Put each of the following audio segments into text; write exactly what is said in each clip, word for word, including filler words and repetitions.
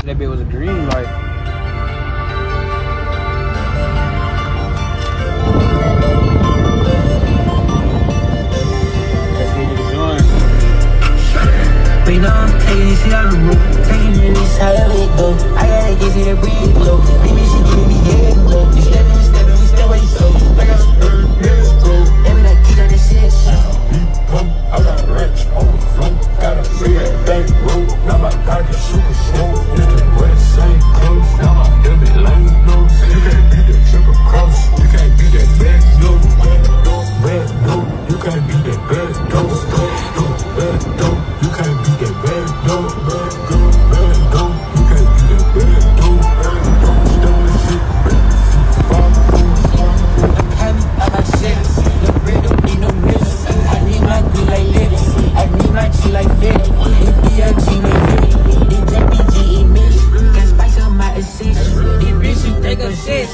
That bitch was a green light. Let's get niggas join. We know I'm taking this shit out the roof. Taking this however it go. I gotta get to the breeze low. Baby, she giving me head low. You stepping, you stepping, we step where you so. I got some bird, let's go. Every night, keep on this shit. I got rich on the floor. Got a big bank roll. Now my pocket super slow. Used to wear the same clothes. Now my hip it lame nose. You can't beat that triple cross. You can't beat that bad dope. Bad dope. You can't beat that bad dope. Bad dope. You can't beat that bad dope. Bad dope. Bad dope. You can't beat that bad dope. Bad dope. Step this shit. Five, four, five. The candy of my shit. The bread don't need no miss. I need my good like lips. I need my G like fit. It be a G like fit. It J P G in me. Can spice up my assist. These bitches think I'm shit.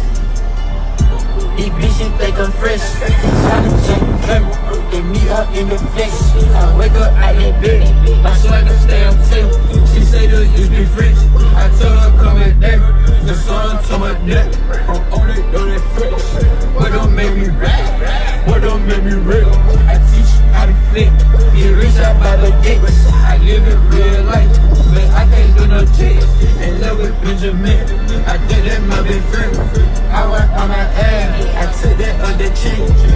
These bitches think I'm fresh. Tryna check camera. They meet up in the flesh. I wake up out that bed. My swagger stay on tape. She say the you be fresh. I told her come at that. The sun to my neck. I'm on it, know that fresh. What don't make me rap? What don't make me real? I teach you how to flip. Get rich out by the dick. I live in real life, but I can't do no tricks. In love with Benjamin. I did that my best friend. I work on my ass. I took that other chain.